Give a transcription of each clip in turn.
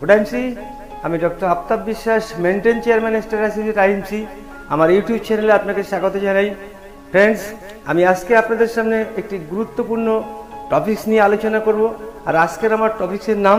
Good IMC, আমি doctor Aftab Biswas, maintain chairman star associate IMC. আমার YouTube চ্যানেলে আপনাকে স্বাগত জানাই। ফ্রেন্ডস, আমি আজকে আপনাদের সামনে একটি গুরুত্বপূর্ণ টপিকস নিয়ে আলোচনা করব। আর আজকের আমার টপিক্সের নাম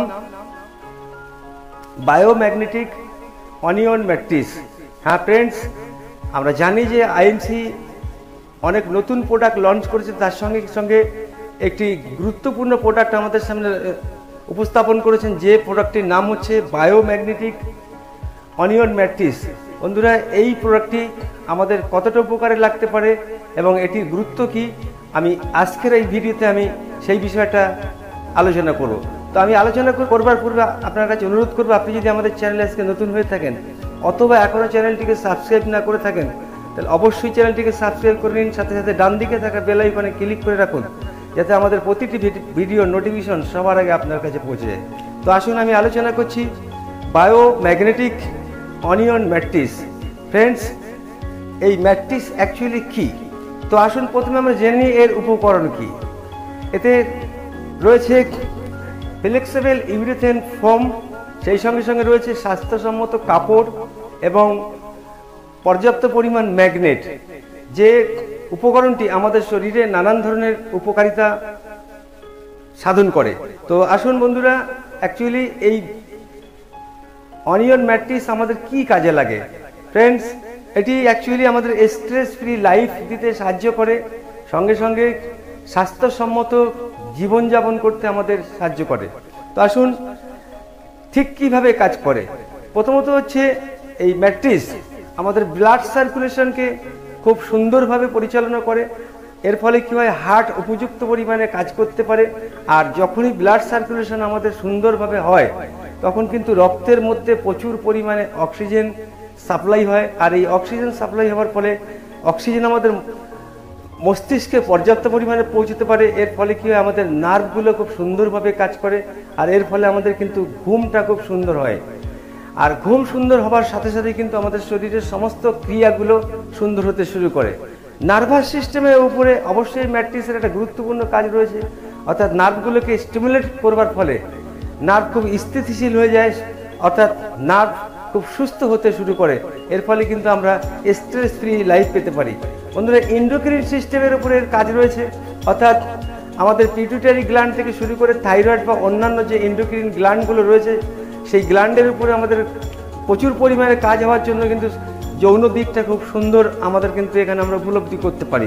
বায়োম্যাগনেটিক অনিয়ন ম্যাট্রিক্স। হ্যাঁ ফ্রেন্ডস, আমরা জানি যে আইএমসি অনেক নতুন প্রোডাক্ট লঞ্চ করেছে, তার সঙ্গে সঙ্গে একটি গুরুত্বপূর্ণ প্রোডাক্ট আমাদের সামনে উপস্থাপন করেছেন, যে প্রোডাক্টটির নাম হচ্ছে বায়োম্যাগনেটিক অনিয়ন ম্যাট্রিক্স। বন্ধুরা, এই প্রোডাক্টটি আমাদের কতটা উপকারে লাগতে পারে এবং এটির গুরুত্ব কি, আমি আজকের এই ভিডিওতে আমি সেই বিষয়টা আলোচনা করব। তো আমি আলোচনা করবার পূর্বে আপনার কাছে অনুরোধ করবো, আপনি যদি আমাদের চ্যানেলে আজকে নতুন হয়ে থাকেন অথবা এখনও চ্যানেলটিকে সাবস্ক্রাইব না করে থাকেন, তাহলে অবশ্যই চ্যানেলটিকে সাবস্ক্রাইব করে নিন। সাথে সাথে ডান দিকে থাকা বেল আইকনে ক্লিক করে রাখুন, যাতে আমাদের প্রতিটি ভিডিও নোটিফিকেশন সবার আগে আপনার কাছে পৌঁছে যায়। তো আসুন আমি আলোচনা করছি বায়োম্যাগনেটিক অনিয়ন ম্যাট্রিক্স। ফ্রেন্ডস, এই ম্যাট্রিক্স অ্যাকচুয়ালি কি? তো আসুন প্রথমে আমরা জেনে নিই এর উপকরণ কি। এতে রয়েছে ফ্লেক্সিবল ইউরেথেন ফোম, সেই সঙ্গে সঙ্গে রয়েছে স্বাস্থ্যসম্মত কাপড় এবং পর্যাপ্ত পরিমাণ ম্যাগনেট, যে উপকরণটি আমাদের শরীরে নানান ধরনের উপকারিতা সাধন করে। তো আসুন বন্ধুরা, অ্যাকচুয়ালি এই অনিয়ন ম্যাট্রিক্স আমাদের কি কাজে লাগে? ফ্রেন্ডস, এটি অ্যাকচুয়ালি আমাদের স্ট্রেস ফ্রি লাইফ দিতে সাহায্য করে, সঙ্গে সঙ্গে স্বাস্থ্যসম্মত জীবনযাপন করতে আমাদের সাহায্য করে। তো আসুন ঠিক কিভাবে কাজ করে। প্রথমত হচ্ছে এই ম্যাট্রিক্স আমাদের ব্লাড সার্কুলেশনকে খুব সুন্দরভাবে পরিচালনা করে। এর ফলে কী হয়, হার্ট উপযুক্ত পরিমাণে কাজ করতে পারে। আর যখনই ব্লাড সার্কুলেশন আমাদের সুন্দরভাবে হয়, তখন কিন্তু রক্তের মধ্যে প্রচুর পরিমাণে অক্সিজেন সাপ্লাই হয়। আর এই অক্সিজেন সাপ্লাই হওয়ার ফলে অক্সিজেন আমাদের মস্তিষ্কে পর্যাপ্ত পরিমাণে পৌঁছতে পারে। এর ফলে কী হয়, আমাদের নার্ভগুলো খুব সুন্দরভাবে কাজ করে। আর এর ফলে আমাদের কিন্তু ঘুমটা খুব সুন্দর হয়। আর ঘুম সুন্দর হবার সাথে সাথে কিন্তু আমাদের শরীরের সমস্ত ক্রিয়াগুলো সুন্দর হতে শুরু করে। নার্ভাস সিস্টেমের উপরে অবশ্যই ম্যাট্রিক্সের একটা গুরুত্বপূর্ণ কাজ রয়েছে, অর্থাৎ নার্ভগুলোকে স্টিমুলেট করবার ফলে নার্ভ খুব স্থিতিশীল হয়ে যায়, অর্থাৎ নার্ভ খুব সুস্থ হতে শুরু করে। এর ফলে কিন্তু আমরা স্ট্রেস ফ্রি লাইফ পেতে পারি। বন্ধুরা, এন্ডোক্রিন সিস্টেমের উপরে এর কাজ রয়েছে, অর্থাৎ আমাদের পিটুইটারি গ্ল্যান্ড থেকে শুরু করে থাইরয়েড বা অন্যান্য যে এন্ডোক্রিন গ্ল্যান্ডগুলো রয়েছে, সেই গ্ল্যান্ডের উপরে আমাদের প্রচুর পরিমাণে কাজ হওয়ার জন্য কিন্তু যৌন দিকটা খুব সুন্দর আমাদের কিন্তু এখানে আমরা উপলব্ধি করতে পারি।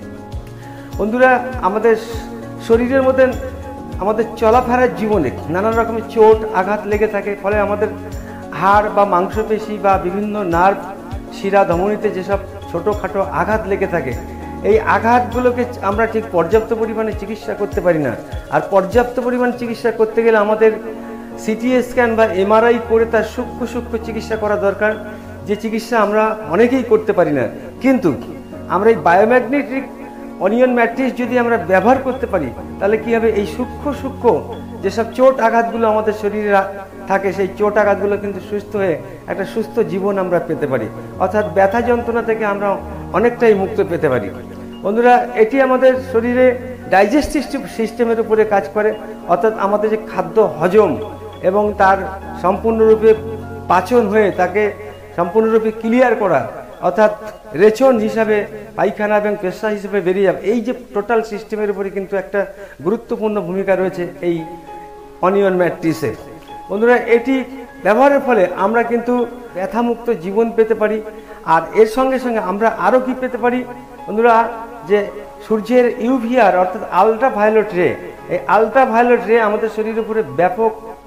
বন্ধুরা, আমাদের শরীরের মধ্যে আমাদের চলাফেরার জীবনে নানান রকমের চোট আঘাত লেগে থাকে, ফলে আমাদের হাড় বা মাংসপেশি বা বিভিন্ন নার্ভ শিরা ধমনীতে যেসব ছোটোখাটো আঘাত লেগে থাকে, এই আঘাতগুলোকে আমরা ঠিক পর্যাপ্ত পরিমাণে চিকিৎসা করতে পারি না। আর পর্যাপ্ত পরিমাণে চিকিৎসা করতে গেলে আমাদের সিটি স্ক্যান বা এমআরআই করে তার সূক্ষ্ম চিকিৎসা করা দরকার, যে চিকিৎসা আমরা অনেকেই করতে পারি না। কিন্তু আমরা এই বায়োম্যাগনেটিক অনিয়ন ম্যাট্রিক্স যদি আমরা ব্যবহার করতে পারি, তাহলে কি হবে, এই সূক্ষ্ম যেসব চোট আঘাতগুলো আমাদের শরীরে থাকে, সেই চোট আঘাতগুলো কিন্তু সুস্থ হয়ে একটা সুস্থ জীবন আমরা পেতে পারি, অর্থাৎ ব্যথা যন্ত্রণা থেকে আমরা অনেকটাই মুক্ত পেতে পারি। বন্ধুরা, এটি আমাদের শরীরে ডাইজেস্টিভ সিস্টেমের উপরে কাজ করে, অর্থাৎ আমাদের যে খাদ্য হজম এবং তার সম্পূর্ণরূপে পাচন হয়ে তাকে সম্পূর্ণরূপে ক্লিয়ার করা, অর্থাৎ রেচন হিসাবে পায়খানা এবং পেশা হিসেবে বেরিয়ে যাবে, এই যে টোটাল সিস্টেমের উপরে কিন্তু একটা গুরুত্বপূর্ণ ভূমিকা রয়েছে এই অনিয়ন ম্যাট্রিক্সের। বন্ধুরা, এটি ব্যবহারের ফলে আমরা কিন্তু ব্যথামুক্ত জীবন পেতে পারি। আর এর সঙ্গে সঙ্গে আমরা আরও কি পেতে পারি বন্ধুরা, যে সূর্যের ইউভিআর অর্থাৎ আলট্রাভায়োলেট রে, এই আলট্রাভায়োলেট রে আমাদের শরীরের উপরে ব্যাপক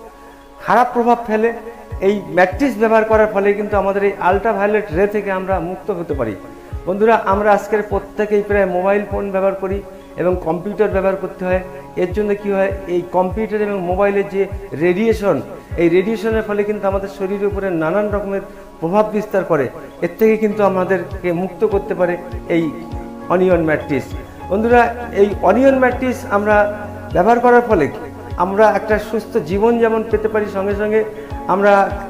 খারাপ প্রভাব ফেলে। এই ম্যাট্রিক্স ব্যবহার করার ফলে কিন্তু আমাদের এই আলট্রাভায়োলেট রে থেকে আমরা মুক্ত হতে পারি। বন্ধুরা, আমরা আজকের প্রত্যেকেই প্রায় মোবাইল ফোন ব্যবহার করি এবং কম্পিউটার ব্যবহার করতে হয়। এর জন্য কি হয়, এই কম্পিউটার এবং মোবাইলের যে রেডিয়েশন, এই রেডিয়েশনের ফলে কিন্তু আমাদের শরীরের উপরে নানান রকমের প্রভাব বিস্তার করে। এর থেকে কিন্তু আমাদেরকে মুক্ত করতে পারে এই অনিয়ন ম্যাট্রিক্স। বন্ধুরা, এই অনিয়ন ম্যাট্রিক্স আমরা ব্যবহার করার ফলে আমরা একটা সুস্থ জীবন যেমন পেতে পারি, সঙ্গে সঙ্গে আমরা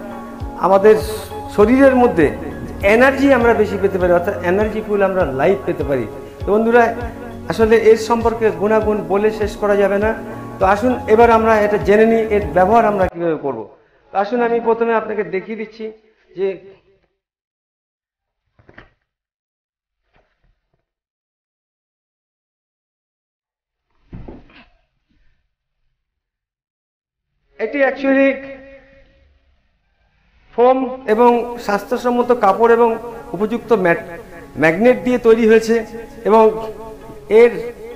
আমাদের শরীরের মধ্যে এনার্জি আমরা বেশি পেতে পারি, অর্থাৎ এনার্জিফুল আমরা লাইফ পেতে পারি। তো বন্ধুরা, আসলে এর সম্পর্কে গুণাগুণ বলে শেষ করা যাবে না। তো আসুন এবার আমরা এটা জেনে নিই এর ব্যবহার আমরা কীভাবে করব। তো আসুন আমি প্রথমে আপনাকে দেখিয়ে দিচ্ছি যে এটি অ্যাকচুয়ালি ফোম এবং স্বাস্থ্যসম্মত কাপড় এবং উপযুক্ত ম্যাগনেট দিয়ে তৈরি হয়েছে এবং এর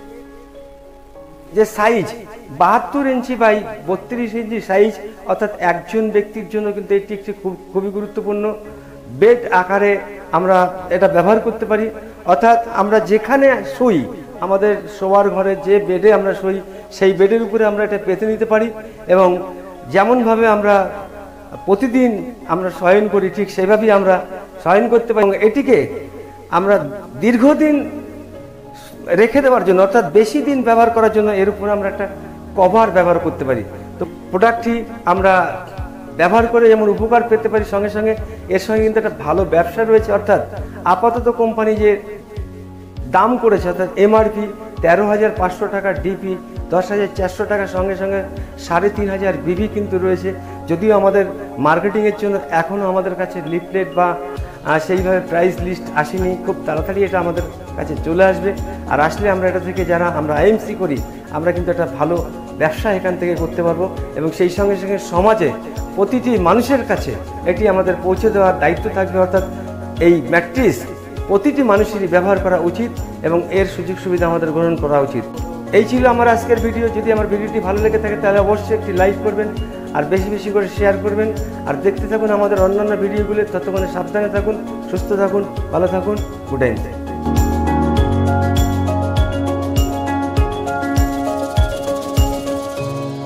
যে size 72 inch by 32 inch size, অর্থাৎ একজন ব্যক্তির জন্য কিন্তু এটি একটি খুবই গুরুত্বপূর্ণ বেড আকারে আমরা এটা ব্যবহার করতে পারি। অর্থাৎ আমরা যেখানে শুই, আমাদের শোয়ার ঘরে যে বেডে আমরা শুই সেই বেডের উপরে আমরা এটা পেতে নিতে পারি এবং যেমনভাবে আমরা প্রতিদিন আমরা শয়ন করি ঠিক সেইভাবেই আমরা শয়ন করতে পারি। এটিকে আমরা দীর্ঘদিন রেখে দেওয়ার জন্য, অর্থাৎ বেশি দিন ব্যবহার করার জন্য এর উপরে আমরা একটা কভার ব্যবহার করতে পারি। তো প্রোডাক্টটি আমরা ব্যবহার করে যেমন উপকার পেতে পারি, সঙ্গে সঙ্গে এর সঙ্গে কিন্তু একটা ভালো ব্যবসা রয়েছে। অর্থাৎ আপাতত কোম্পানি যে দাম করেছে, অর্থাৎ এমআরপি 13,500 টাকা, ডিপি 10,400 টাকা, সঙ্গে সঙ্গে 3,500 বিবি কিন্তু রয়েছে। যদিও আমাদের মার্কেটিংয়ের জন্য এখনও আমাদের কাছে লিফলেট বা সেইভাবে প্রাইস লিস্ট আসেনি, খুব তাড়াতাড়ি এটা আমাদের কাছে চলে আসবে। আর আসলে আমরা এটা থেকে যারা আমরা আইএমসি করি, আমরা কিন্তু একটা ভালো ব্যবসা এখান থেকে করতে পারবো এবং সেই সঙ্গে সঙ্গে সমাজে প্রতিটি মানুষের কাছে এটি আমাদের পৌঁছে দেওয়ার দায়িত্ব থাকবে। অর্থাৎ এই ম্যাট্রিক্স প্রতিটি মানুষেরই ব্যবহার করা উচিত এবং এর সুযোগ সুবিধা আমাদের গ্রহণ করা উচিত। এই ছিল আমার আজকের ভিডিও। যদি আমার ভিডিওটি ভালো লেগে থাকে তাহলে অবশ্যই একটি লাইক করবেন আর বেশি বেশি করে শেয়ার করবেন আর দেখতে থাকুন আমাদের অন্যান্য ভিডিওগুলো। ততক্ষণে সাবধানে থাকুন, সুস্থ থাকুন, ভালো থাকুন। Good night.